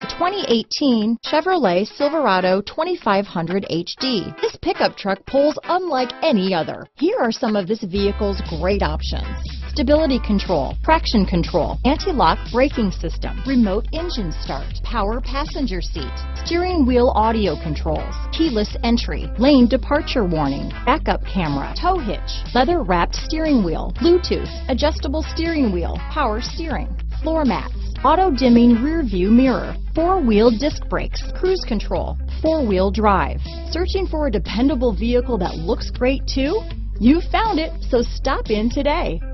2018 Chevrolet Silverado 2500HD. This pickup truck pulls unlike any other. Here are some of this vehicle's great options: stability control, traction control, anti-lock braking system, remote engine start, power passenger seat, steering wheel audio controls, keyless entry, lane departure warning, backup camera, tow hitch, leather wrapped steering wheel, Bluetooth, adjustable steering wheel, power steering, floor mats, auto-dimming rear view mirror, four-wheel disc brakes, cruise control, four-wheel drive. Searching for a dependable vehicle that looks great too? You found it, so stop in today.